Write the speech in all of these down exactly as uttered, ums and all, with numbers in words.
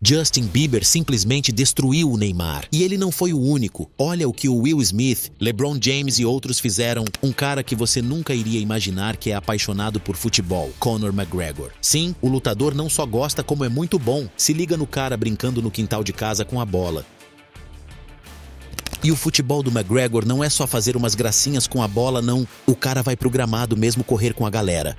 Justin Bieber simplesmente destruiu o Neymar. E ele não foi o único. Olha o que o Will Smith, LeBron James e outros fizeram. Um cara que você nunca iria imaginar que é apaixonado por futebol, Conor McGregor. Sim, o lutador não só gosta como é muito bom. Se liga no cara brincando no quintal de casa com a bola. E o futebol do McGregor não é só fazer umas gracinhas com a bola, não. O cara vai pro gramado mesmo correr com a galera.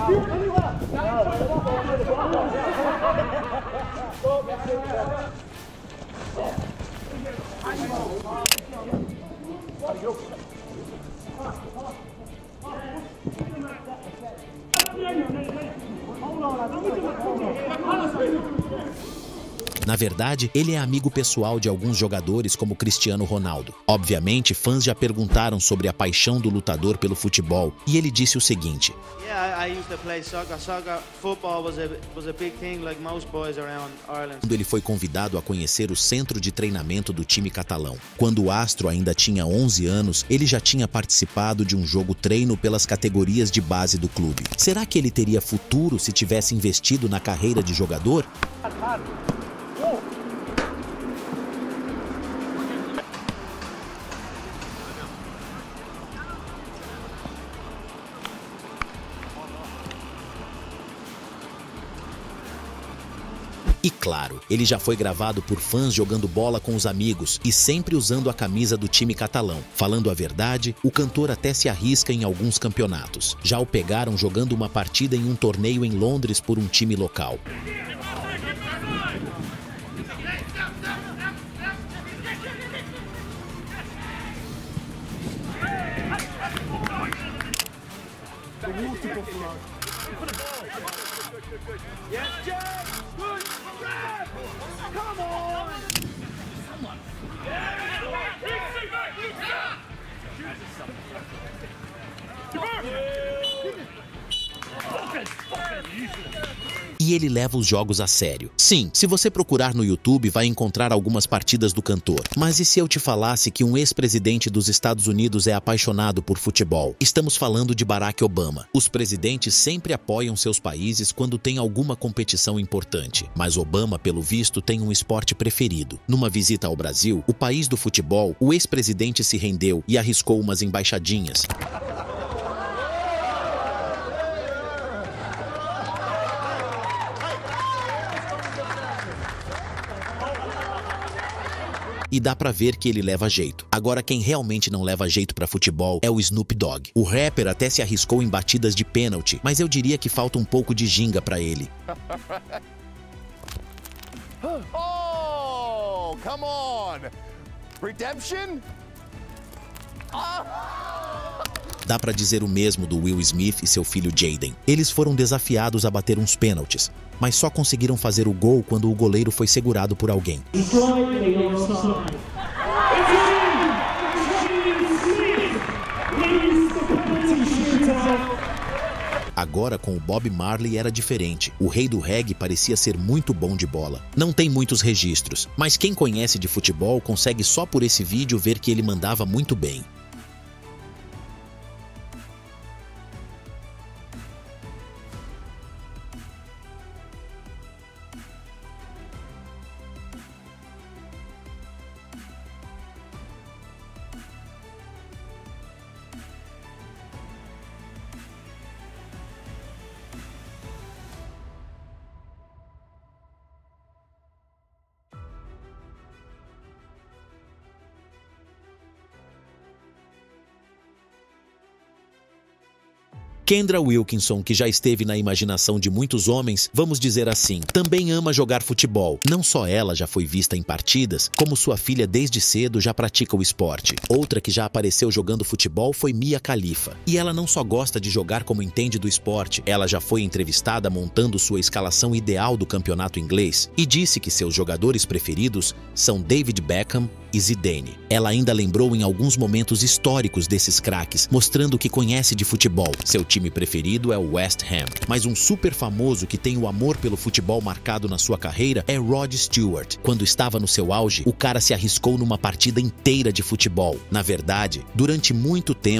Na verdade, ele é amigo pessoal de alguns jogadores como Cristiano Ronaldo. Obviamente, fãs já perguntaram sobre a paixão do lutador pelo futebol, e ele disse o seguinte: quando ele foi convidado a conhecer o centro de treinamento do time catalão. Quando o astro ainda tinha onze anos, ele já tinha participado de um jogo treino pelas categorias de base do clube. Será que ele teria futuro se tivesse investido na carreira de jogador? E claro, ele já foi gravado por fãs jogando bola com os amigos e sempre usando a camisa do time catalão. Falando a verdade, o cantor até se arrisca em alguns campeonatos. Já o pegaram jogando uma partida em um torneio em Londres por um time local. E ele leva os jogos a sério. Sim, se você procurar no YouTube vai encontrar algumas partidas do cantor. Mas e se eu te falasse que um ex-presidente dos Estados Unidos é apaixonado por futebol? Estamos falando de Barack Obama. Os presidentes sempre apoiam seus países quando tem alguma competição importante. Mas Obama, pelo visto, tem um esporte preferido. Numa visita ao Brasil, o país do futebol, o ex-presidente se rendeu e arriscou umas embaixadinhas. E dá pra ver que ele leva jeito. Agora, quem realmente não leva jeito pra futebol é o Snoop Dogg. O rapper até se arriscou em batidas de pênalti, mas eu diria que falta um pouco de ginga pra ele. Oh, come on! Redemption? Dá pra dizer o mesmo do Will Smith e seu filho Jaden. Eles foram desafiados a bater uns pênaltis, mas só conseguiram fazer o gol quando o goleiro foi segurado por alguém. Agora, com o Bob Marley era diferente. O rei do reggae parecia ser muito bom de bola. Não tem muitos registros, mas quem conhece de futebol consegue só por esse vídeo ver que ele mandava muito bem. Kendra Wilkinson, que já esteve na imaginação de muitos homens, vamos dizer assim, também ama jogar futebol. Não só ela já foi vista em partidas, como sua filha desde cedo já pratica o esporte. Outra que já apareceu jogando futebol foi Mia Khalifa. E ela não só gosta de jogar como entende do esporte, ela já foi entrevistada montando sua escalação ideal do campeonato inglês e disse que seus jogadores preferidos são David Beckham e Zidane. Ela ainda lembrou em alguns momentos históricos desses craques, mostrando que conhece de futebol. Seu time preferido é o West Ham, mas um super famoso que tem o amor pelo futebol marcado na sua carreira é Rod Stewart. Quando estava no seu auge, o cara se arriscou numa partida inteira de futebol. Na verdade, durante muito tempo,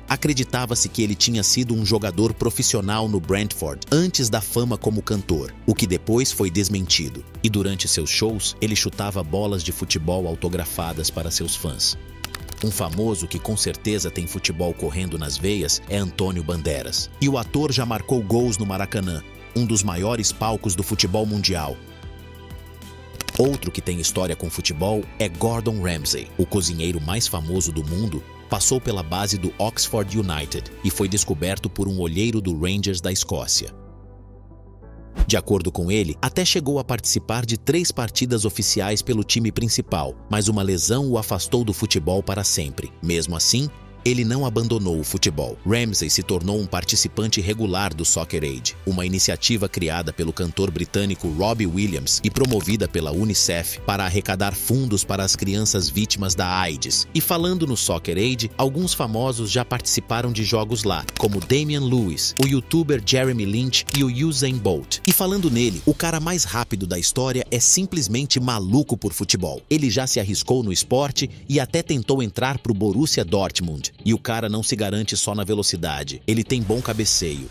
Acreditava-se que ele tinha sido um jogador profissional no Brentford antes da fama como cantor, o que depois foi desmentido. E durante seus shows, ele chutava bolas de futebol autografadas para seus fãs. Um famoso que com certeza tem futebol correndo nas veias é Antônio Bandeiras. E o ator já marcou gols no Maracanã, um dos maiores palcos do futebol mundial. Outro que tem história com futebol é Gordon Ramsay. O cozinheiro mais famoso do mundo passou pela base do Oxford United e foi descoberto por um olheiro do Rangers da Escócia. De acordo com ele, até chegou a participar de três partidas oficiais pelo time principal, mas uma lesão o afastou do futebol para sempre. Mesmo assim, ele não abandonou o futebol. Ramsay se tornou um participante regular do Soccer-Aid, uma iniciativa criada pelo cantor britânico Robbie Williams e promovida pela Unicef para arrecadar fundos para as crianças vítimas da AIDS. E falando no Soccer-Aid, alguns famosos já participaram de jogos lá, como Damian Lewis, o youtuber Jeremy Lynch e o Usain Bolt. E falando nele, o cara mais rápido da história é simplesmente maluco por futebol. Ele já se arriscou no esporte e até tentou entrar pro Borussia Dortmund. E o cara não se garante só na velocidade, ele tem bom cabeceio.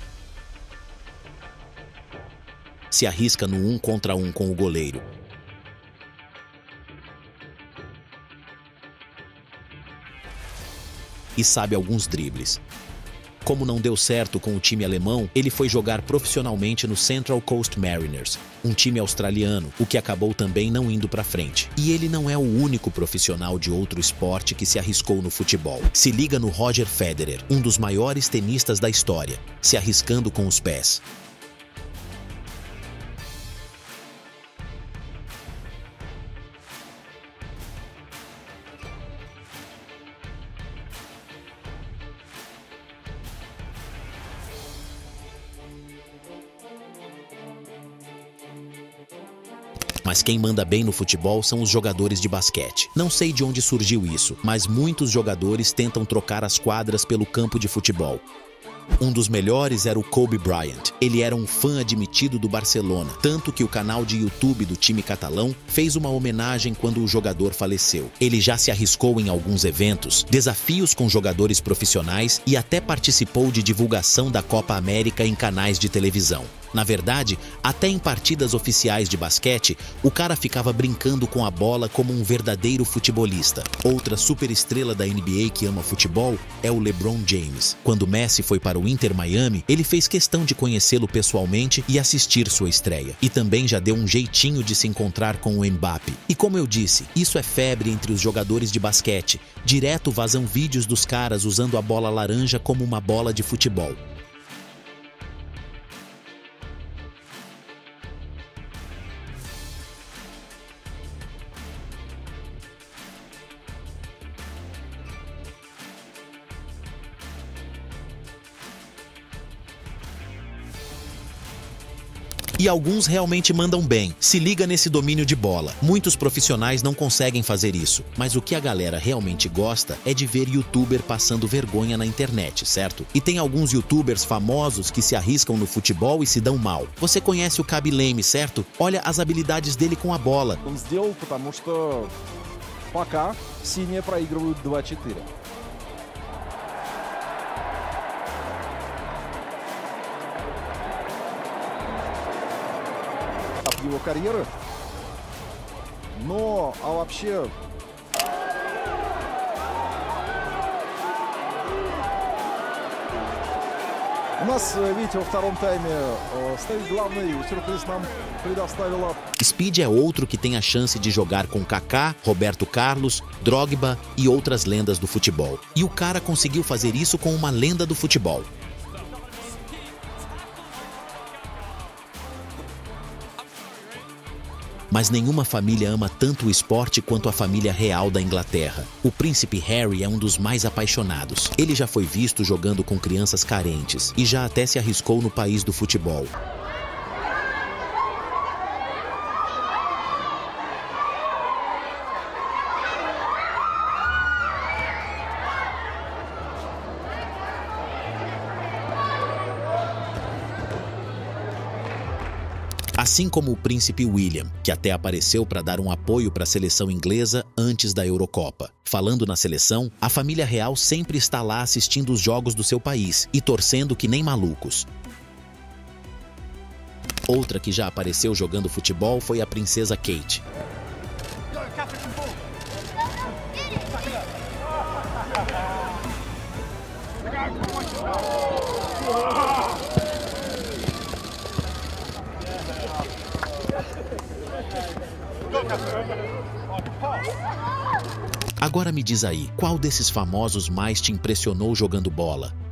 Se arrisca no um contra um com o goleiro. E sabe alguns dribles. Como não deu certo com o time alemão, ele foi jogar profissionalmente no Central Coast Mariners, um time australiano, o que acabou também não indo pra frente. E ele não é o único profissional de outro esporte que se arriscou no futebol. Se liga no Roger Federer, um dos maiores tenistas da história, se arriscando com os pés. Mas quem manda bem no futebol são os jogadores de basquete. Não sei de onde surgiu isso, mas muitos jogadores tentam trocar as quadras pelo campo de futebol. Um dos melhores era o Kobe Bryant. Ele era um fã admitido do Barcelona, tanto que o canal de YouTube do time catalão fez uma homenagem quando o jogador faleceu. Ele já se arriscou em alguns eventos, desafios com jogadores profissionais e até participou de divulgação da Copa América em canais de televisão. Na verdade, até em partidas oficiais de basquete, o cara ficava brincando com a bola como um verdadeiro futebolista. Outra superestrela da N B A que ama futebol é o LeBron James. Quando Messi foi para o Inter Miami, ele fez questão de conhecê-lo pessoalmente e assistir sua estreia. E também já deu um jeitinho de se encontrar com o Mbappé. E como eu disse, isso é febre entre os jogadores de basquete. Direto vazam vídeos dos caras usando a bola laranja como uma bola de futebol. E alguns realmente mandam bem. Se liga nesse domínio de bola. Muitos profissionais não conseguem fazer isso. Mas o que a galera realmente gosta é de ver youtuber passando vergonha na internet, certo? E tem alguns youtubers famosos que se arriscam no futebol e se dão mal. Você conhece o Khaby Lame, certo? Olha as habilidades dele com a bola. Он сделал, потому что пока синие проигрывают два-четыре. Его карьеры, но а вообще у нас, видите, во втором тайме стоит главный сюрприз нам предоставила. Speed é outro que tem a chance de jogar com Kaká, Roberto Carlos, Drogba e outras lendas do futebol. E o cara conseguiu fazer isso com uma lenda do futebol. Mas nenhuma família ama tanto o esporte quanto a família real da Inglaterra. O príncipe Harry é um dos mais apaixonados. Ele já foi visto jogando com crianças carentes e já até se arriscou no país do futebol. assim como o príncipe William, que até apareceu para dar um apoio para a seleção inglesa antes da Eurocopa. Falando na seleção, a família real sempre está lá assistindo os jogos do seu país e torcendo que nem malucos. Outra que já apareceu jogando futebol foi a princesa Kate. Agora me diz aí, qual desses famosos mais te impressionou jogando bola?